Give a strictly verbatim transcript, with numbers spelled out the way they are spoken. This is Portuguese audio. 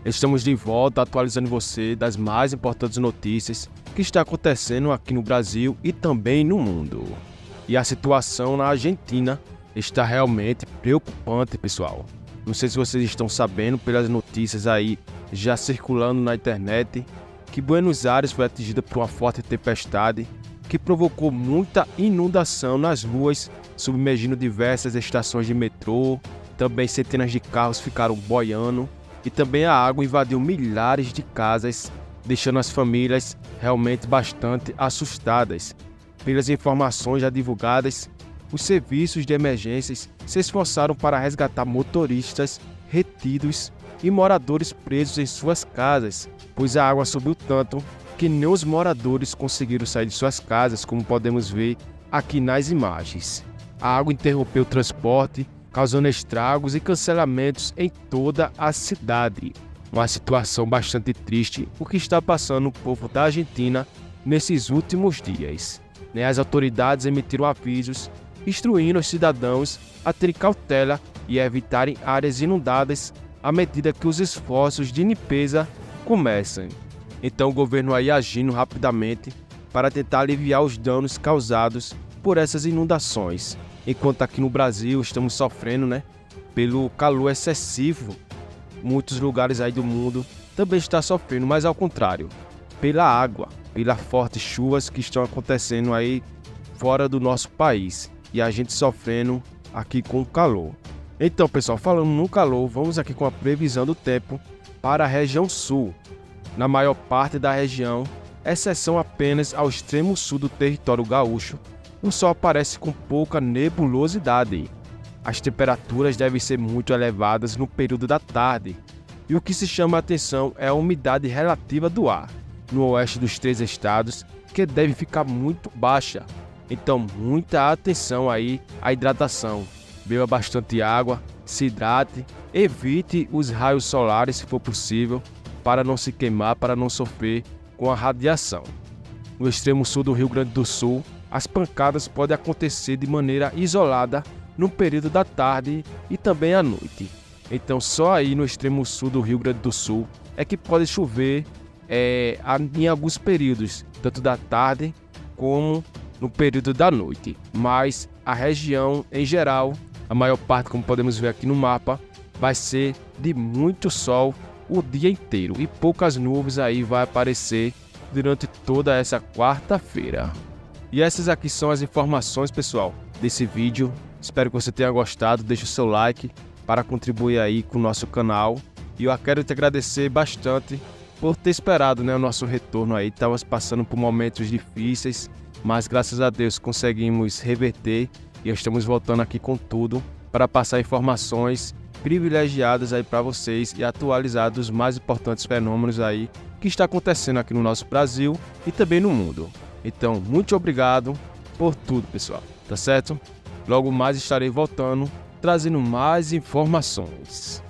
Estamos de volta atualizando você das mais importantes notícias que está acontecendo aqui no Brasil e também no mundo. E a situação na Argentina está realmente preocupante, pessoal. Não sei se vocês estão sabendo pelas notícias aí já circulando na internet que Buenos Aires foi atingida por uma forte tempestade que provocou muita inundação nas ruas, submergindo diversas estações de metrô. Também centenas de carros ficaram boiando e também a água invadiu milhares de casas, deixando as famílias realmente bastante assustadas. Pelas informações já divulgadas, os serviços de emergências se esforçaram para resgatar motoristas retidos e moradores presos em suas casas, pois a água subiu tanto que nem os moradores conseguiram sair de suas casas, como podemos ver aqui nas imagens. A água interrompeu o transporte, causando estragos e cancelamentos em toda a cidade. Uma situação bastante triste o que está passando o povo da Argentina nesses últimos dias. As autoridades emitiram avisos instruindo os cidadãos a terem cautela e a evitarem áreas inundadas à medida que os esforços de limpeza começam. Então o governo aí agindo rapidamente para tentar aliviar os danos causados por essas inundações. Enquanto aqui no Brasil estamos sofrendo, né, pelo calor excessivo, muitos lugares aí do mundo também estão sofrendo, mas ao contrário, pela água, pelas fortes chuvas que estão acontecendo aí fora do nosso país e a gente sofrendo aqui com o calor. Então, pessoal, falando no calor, vamos aqui com a previsão do tempo para a região sul. Na maior parte da região, exceção apenas ao extremo sul do território gaúcho, o sol aparece com pouca nebulosidade. As temperaturas devem ser muito elevadas no período da tarde, e o que se chama a atenção é a umidade relativa do ar, no oeste dos três estados, que deve ficar muito baixa. Então, muita atenção aí à hidratação. Beba bastante água, se hidrate, evite os raios solares se for possível, para não se queimar, para não sofrer com a radiação. No extremo sul do Rio Grande do Sul, as pancadas podem acontecer de maneira isolada no período da tarde e também à noite. Então só aí no extremo sul do Rio Grande do Sul é que pode chover é, em alguns períodos, tanto da tarde como no período da noite. Mas a região em geral, a maior parte, como podemos ver aqui no mapa, vai ser de muito sol o dia inteiro e poucas nuvens aí vai aparecer durante toda essa quarta-feira. E essas aqui são as informações, pessoal, desse vídeo. Espero que você tenha gostado. Deixe o seu like para contribuir aí com o nosso canal. E eu quero te agradecer bastante por ter esperado, né, o nosso retorno aí. Estávamos passando por momentos difíceis, mas graças a Deus conseguimos reverter e estamos voltando aqui com tudo para passar informações privilegiadas aí para vocês e atualizar dos mais importantes fenômenos aí que está acontecendo aqui no nosso Brasil e também no mundo. Então, muito obrigado por tudo, pessoal, tá certo? Logo mais estarei voltando, trazendo mais informações.